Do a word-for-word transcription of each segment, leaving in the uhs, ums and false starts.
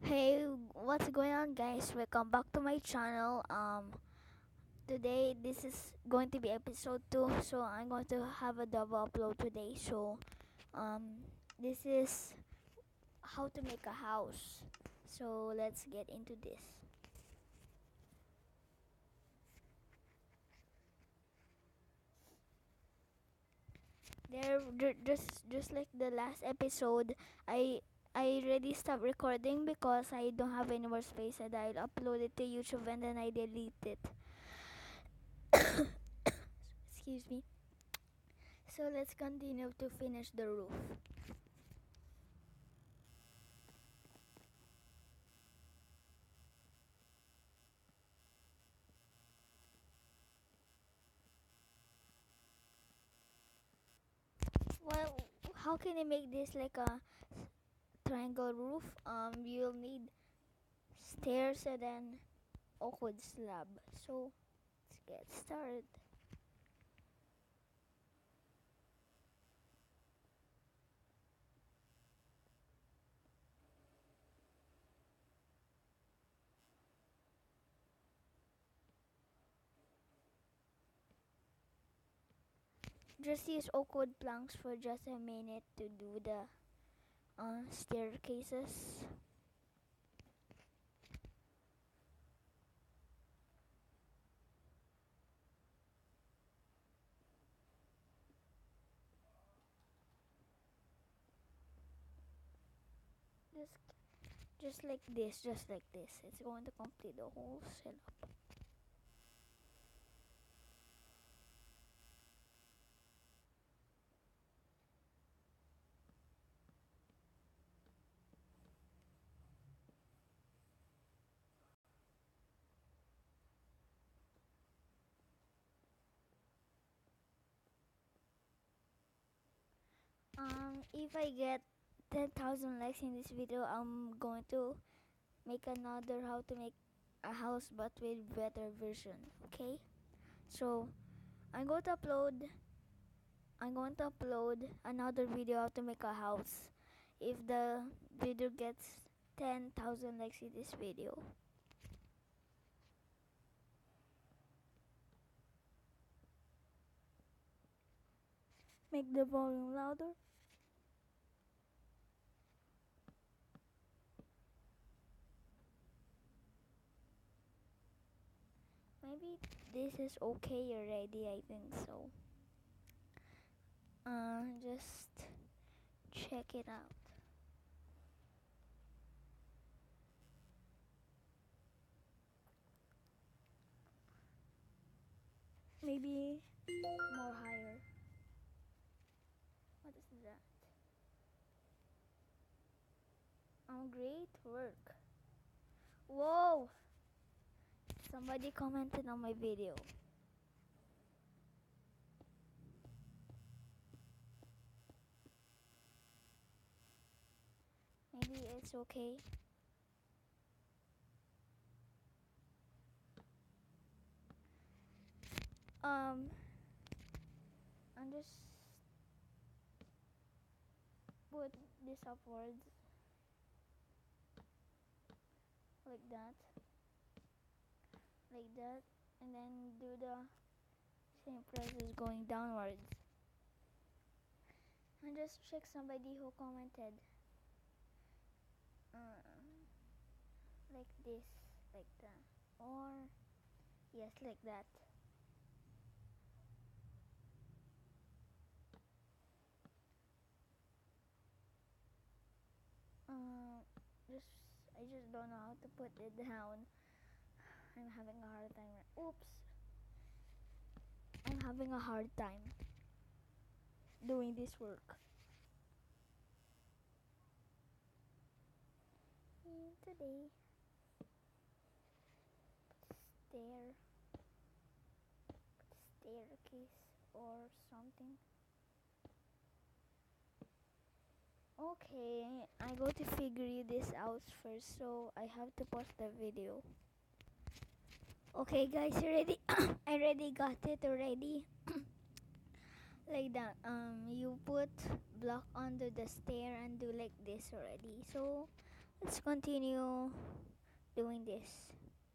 Hey, what's going on, guys? Welcome back to my channel. Um, today this is going to be episode two, so I'm going to have a double upload today. So, um, this is how to make a house. So let's get into this. There, ju- just just like the last episode, I I already stopped recording because I don't have any more space, and I'll upload it to YouTube and then I delete it. Excuse me. So let's continue to finish the roof. Well, how can I make this like a triangle roof? Um, you'll need stairs and then awkward slab. So let's get started. Just use awkward planks for just a minute to do the uh, staircases. Just, just like this, just like this. It's going to complete the whole setup. Um, if I get ten thousand likes in this video, I'm going to make another how to make a house but with better version. Okay, so i'm going to upload i'm going to upload another video how to make a house if the video gets ten thousand likes in this video. Make the volume louder. Maybe this is okay already. I think so. Uh just check it out. Maybe more higher. What is that? Oh, great work. Whoa, somebody commented on my video. Maybe it's okay. Um, and just put this upwards like that, like that, and then do the same process going downwards. And just check somebody who commented. Uh, like this, like that, or yes, like that. Uh, just I just don't know how to put it down. I'm having a hard time. Oops. I'm having a hard time doing this work. And today, stair, staircase or something. Okay, I go to figure this out first, so I have to pause the video. Okay, guys, ready? I already got it already. Like that. Um, you put block under the stair and do like this already. So let's continue doing this.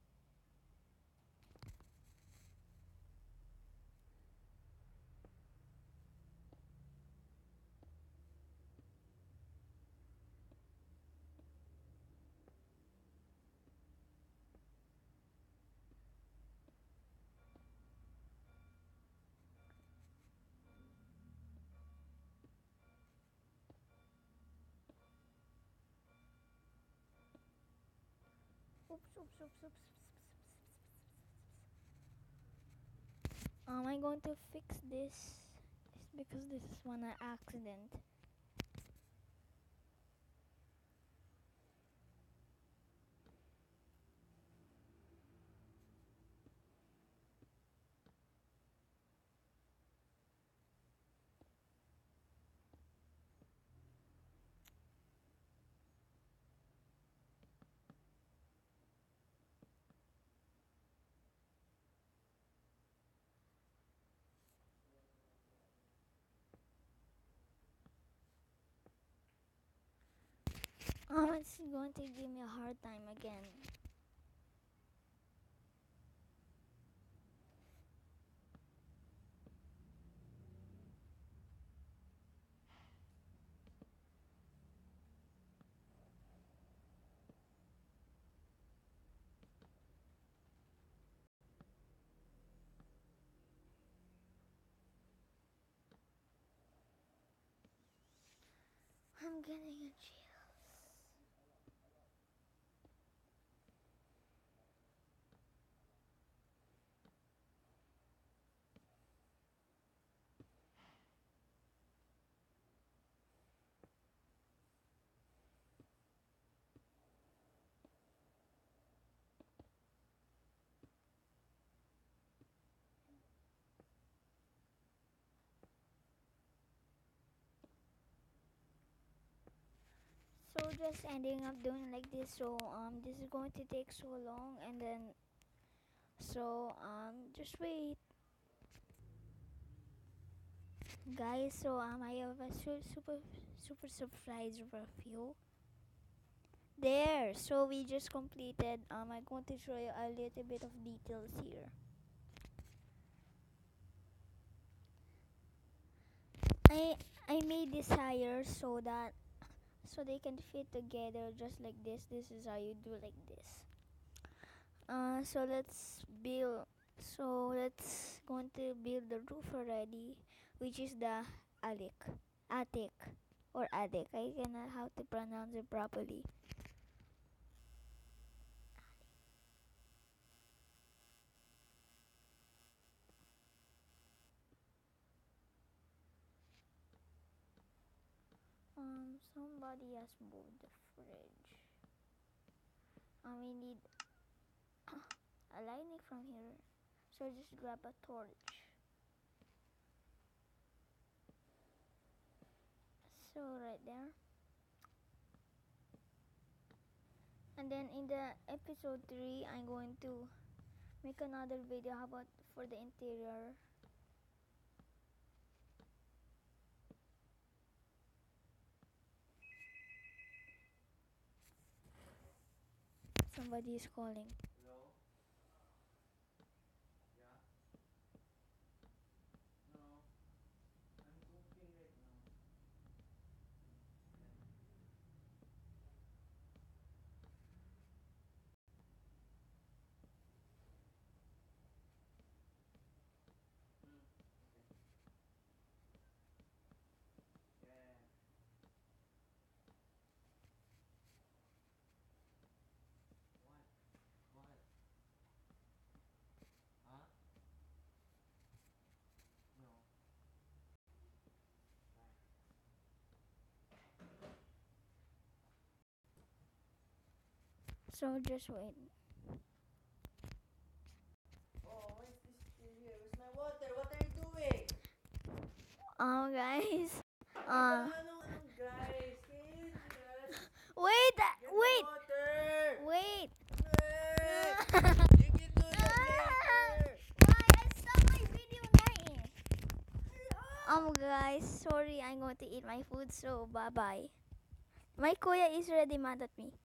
Oops, oops, oops, oops. Um, I'm going to fix this. It's because this is one accident. Um, it's going to give me a hard time again. I'm getting a chills. So just ending up doing like this. So um, this is going to take so long, and then so um, just wait, guys. So um, I have a su- super super surprise for you. There. So we just completed. Um, I'm going to show you a little bit of details here. I I made this higher so that so they can fit together just like this. This is how you do like this. Uh, so let's build. So let's going to build the roof already, which is the attic, attic or attic. I cannot how to pronounce it properly. Um, somebody has moved the fridge. And we need a lighting from here. So just grab a torch. So right there. And then in the episode three, I'm going to make another video. How about for the interior? Somebody is calling. Hello? Yeah? No. I'm cooking right now. Yeah. Mm. Okay. Yeah. What? What? Huh? No. Right. So just wait. Oh, why is this still here? Where's my water? What are you doing? Um, guys. Uh, Uh, ano, ano, guys? Can you just wait, uh, get the wait, water? wait. Eh, Why? You can do that later. I stopped my video na eh. Um, guys, sorry, I'm going to eat my food. So bye bye. My kuya is already mad at me.